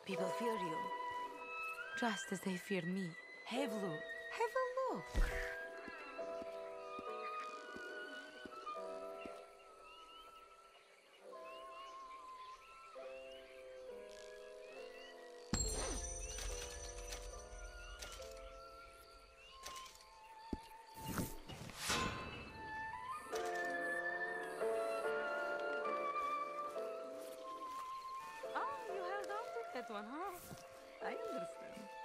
People fear you, just as they feared me. Hevlu, have a look. Oh, you held on to that one, huh? I understand.